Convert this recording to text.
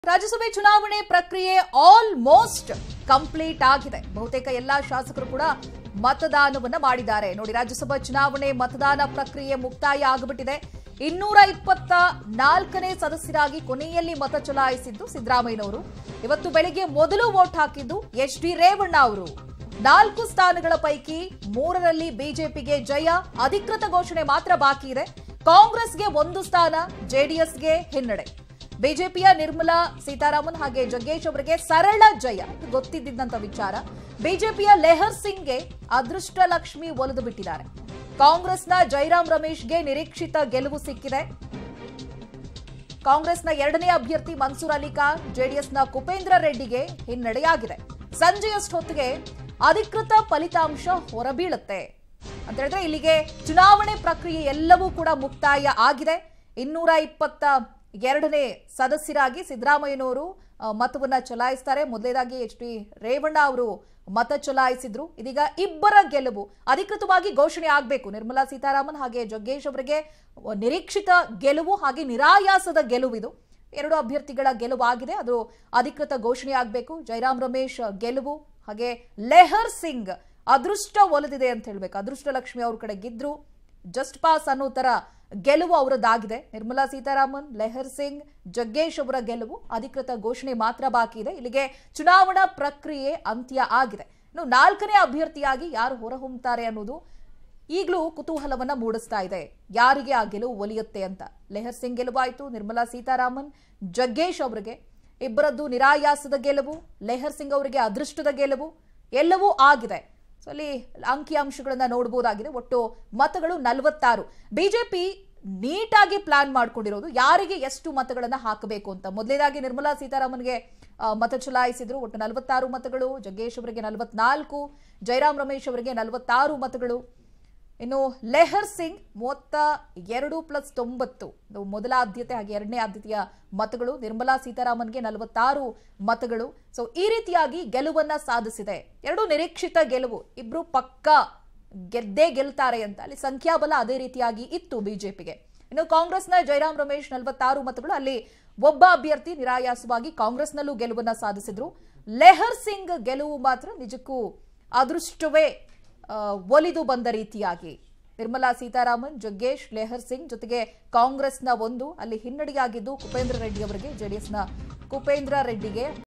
ರಾಜ್ಯಸಭೆ ಚುನಾವಣೆ ಪ್ರಕ್ರಿಯೆ ಆಲ್ಮೋಸ್ಟ್ ಕಂಪ್ಲೀಟ್ ಆಗಿದೆ. ಬಹುತೇಕ ಎಲ್ಲಾ ಶಾಸಕರು ಕೂಡ ಮತದಾನವನ್ನ ಮಾಡಿದ್ದಾರೆ. ನೋಡಿ, ರಾಜ್ಯಸಭಾ ಚುನಾವಣೆ ಮತದಾನ ಪ್ರಕ್ರಿಯೆ ಮುಕ್ತಾಯ ಆಗಿಬಿಟ್ಟಿದೆ. 224ನೇ ಸದಸ್ಯರಾಗಿ ಕೊನೆಯಲ್ಲಿ ಮತ ಚಲಾಯಿಸಿದ್ದು ಸಿದ್ದರಾಮಯ್ಯನವರು. ಇವತ್ತು ಬೆಳಿಗ್ಗೆ ಮೊದಲು ವೋಟ್ ಹಾಕಿದ್ದು ಎಚ್.ಡಿ. ರೇವಣ್ಣ ಅವರು. 4 ಸ್ಥಾನಗಳ ಪೈಕಿ 3ರಲ್ಲಿ ಬಿಜೆಪಿಗೆ ಜಯ. ಅಧಿಕೃತ ಘೋಷಣೆ ಮಾತ್ರ ಬಾಕಿ ಇದೆ. ಕಾಂಗ್ರೆಸ್ಗೆ 1 ಸ್ಥಾನ, ಜೆಡಿಎಸ್ಗೆ ಹಿನ್ನಡೆ. ಬಿಜೆಪಿಯ ನಿರ್ಮಲಾ ಸೀತಾರಾಮನ್ ಹಾಗೆ ಜಗ್ಗೇಶ್ ಅವರಿಗೆ ಸರಳ ಜಯ, ಗೊತ್ತಿದ್ದಂತ ವಿಚಾರ. ಬಿಜೆಪಿಯ ಲೆಹರ್ ಸಿಂಗ್ಗೆ ಅದೃಷ್ಟ ಲಕ್ಷ್ಮಿ ಒಲಿದು ಬಿಟ್ಟಿದ್ದಾರೆ. ಕಾಂಗ್ರೆಸ್ನ ಜೈರಾಮ್ ರಮೇಶ್ಗೆ ನಿರೀಕ್ಷಿತ ಗೆಲುವು ಸಿಕ್ಕಿದೆ. ಕಾಂಗ್ರೆಸ್ನ 2ನೇ ಅಭ್ಯರ್ಥಿ ಮನ್ಸೂರ್ ಅಲಿ ಖಾನ್, ಜೆಡಿಎಸ್ನ ಕುಪೇಂದ್ರ ರೆಡ್ಡಿಗೆ ಹಿನ್ನಡೆಯಾಗಿದೆ. ಸಂಜೆಯಷ್ಟೊತ್ತಿಗೆ ಅಧಿಕೃತ ಫಲಿತಾಂಶ ಹೊರಬೀಳುತ್ತೆ ಅಂತ ಹೇಳಿದ್ರೆ ಇಲ್ಲಿಗೆ ಚುನಾವಣೆ ಪ್ರಕ್ರಿಯೆ ಎಲ್ಲವೂ ಕೂಡ ಮುಕ್ತಾಯ ಆಗಿದೆ. 222ನೇ ಸದಸ್ಯರಾಗಿ ಸಿದ್ದರಾಮಯ್ಯನವರು ಮತವನ್ನ ಚಲಾಯಿಸ್ತಾರೆ. ಮೊದಲೇದಾಗಿ ಎಚ್.ಡಿ. ರೇವಣ್ಣ ಅವರು ಮತ ಚಲಾಯಿಸಿದ್ರು. ಇದೀಗ ಇಬ್ಬರ ಗೆಲುವು ಅಧಿಕೃತವಾಗಿ ಘೋಷಣೆ ಆಗಬೇಕು. ನಿರ್ಮಲಾ ಸೀತಾರಾಮನ್ ಹಾಗೆ ಜಗ್ಗೇಶ್ ಅವರಿಗೆ ನಿರೀಕ್ಷಿತ ಗೆಲುವು ಹಾಗೆ ನಿರಾಯಾಸದ ಗೆಲುವಿದು. 2 ಅಭ್ಯರ್ಥಿಗಳ ಗೆಲುವು ಆಗಿದೆ, ಅದು ಅಧಿಕೃತ ಘೋಷಣೆ ಆಗಬೇಕು. ಜೈರಾಮ್ ರಮೇಶ್ ಗೆಲುವು ಹಾಗೆ ಲೆಹರ್ ಸಿಂಗ್ ಅದೃಷ್ಟ ಒಲಿದಿದೆ ಅಂತ ಹೇಳ್ಬೇಕು. ಅದೃಷ್ಟ ಲಕ್ಷ್ಮಿ ಅವ್ರ ಕಡೆ ಗಿದ್ರು ಜಸ್ಟ್ ಪಾಸ್ ಅನ್ನೋ ತರ ಗೆಲುವು ಅವರದ್ದಾಗಿದೆ. ನಿರ್ಮಲಾ ಸೀತಾರಾಮನ್, ಲೆಹರ್ ಸಿಂಗ್, ಜಗ್ಗೇಶ್ ಅವರ ಗೆಲುವು ಅಧಿಕೃತ ಘೋಷಣೆ ಮಾತ್ರ ಬಾಕಿ ಇದೆ. ಇಲ್ಲಿಗೆ ಚುನಾವಣಾ ಪ್ರಕ್ರಿಯೆ ಅಂತ್ಯ ಆಗಿದೆ. ಇನ್ನು 4ನೇ ಅಭ್ಯರ್ಥಿಯಾಗಿ ಯಾರು ಹೊರಹೊಮ್ಮುತ್ತಾರೆ ಅನ್ನೋದು ಈಗಲೂ ಕುತೂಹಲವನ್ನ ಮೂಡಿಸ್ತಾ ಇದೆ. ಯಾರಿಗೆ ಆ ಗೆಲುವು ಒಲಿಯುತ್ತೆ ಅಂತ. ಲೆಹರ್ ಸಿಂಗ್ ಗೆಲುವಾಯಿತು, ನಿರ್ಮಲಾ ಸೀತಾರಾಮನ್, ಜಗ್ಗೇಶ್ ಅವರಿಗೆ ಇಬ್ಬರದ್ದು ನಿರಾಯಾಸದ ಗೆಲುವು, ಲೆಹರ್ ಸಿಂಗ್ ಅವರಿಗೆ ಅದೃಷ್ಟದ ಗೆಲುವು ಎಲ್ಲವೂ ಆಗಿದೆ. ಸೊ ಅಲ್ಲಿ ಅಂಕಿಅಂಶಗಳನ್ನ ನೋಡಬಹುದಾಗಿದೆ. ಒಟ್ಟು ಮತಗಳು 46. ಬಿಜೆಪಿ ನೀಟಾಗಿ ಪ್ಲಾನ್ ಮಾಡ್ಕೊಂಡಿರೋದು ಯಾರಿಗೆ ಎಷ್ಟು ಮತಗಳನ್ನ ಹಾಕಬೇಕು ಅಂತ. ಮೊದಲೇದಾಗಿ ನಿರ್ಮಲಾ ಸೀತಾರಾಮನ್ಗೆ ಮತ ಚಲಾಯಿಸಿದ್ರು. ಒಟ್ಟು 46 ಮತಗಳು, ಜಗ್ಗೇಶ್ ಅವರಿಗೆ 44, ಜೈರಾಮ್ ರಮೇಶ್ ಅವರಿಗೆ 46 ಮತಗಳು. ಇನ್ನು ಲೆಹರ್ ಸಿಂಗ್ 32+9 ಮೊದಲ ಆದ್ಯತೆ ಹಾಗೆ 2ನೇ ಆದ್ಯತೆಯ ಮತಗಳು. ನಿರ್ಮಲಾ ಸೀತಾರಾಮನ್ಗೆ 46 ಮತಗಳು. ಸೊ ಈ ರೀತಿಯಾಗಿ ಗೆಲುವನ್ನ ಸಾಧಿಸಿದೆ. 2 ನಿರೀಕ್ಷಿತ ಗೆಲುವು, ಇಬ್ರು ಪಕ್ಕಾ ಗೆದ್ದೇ ಗೆಲ್ತಾರೆ ಅಂತ ಅಲ್ಲಿ ಸಂಖ್ಯಾಬಲ ಅದೇ ರೀತಿಯಾಗಿ ಇತ್ತು ಬಿಜೆಪಿಗೆ. ಇನ್ನು ಕಾಂಗ್ರೆಸ್ನ ಜೈರಾಮ್ ರಮೇಶ್ 46 ಮತಗಳು. ಅಲ್ಲಿ ಒಬ್ಬ ಅಭ್ಯರ್ಥಿ ನಿರಾಯಾಸವಾಗಿ ಕಾಂಗ್ರೆಸ್ನಲ್ಲೂ ಗೆಲುವನ್ನ ಸಾಧಿಸಿದ್ರು. ಲೆಹರ್ ಸಿಂಗ್ ಗೆಲುವು ಮಾತ್ರ ನಿಜಕ್ಕೂ ಅದೃಷ್ಟವೇ ಒಲಿದು ಬಂದ ರೀತಿಯಾಗಿ. ನಿರ್ಮಲಾ ಸೀತಾರಾಮನ್, ಜಗ್ಗೇಶ್, ಲೆಹರ್ ಸಿಂಗ್ ಜೊತೆಗೆ ಕಾಂಗ್ರೆಸ್ನ 1 ಅಲ್ಲಿ ಹಿನ್ನಡೆಯಾಗಿದ್ದು ಕುಪೇಂದ್ರ ರೆಡ್ಡಿ ಅವರಿಗೆ, ಜೆಡಿಎಸ್ನ ಕುಪೇಂದ್ರ ರೆಡ್ಡಿಗೆ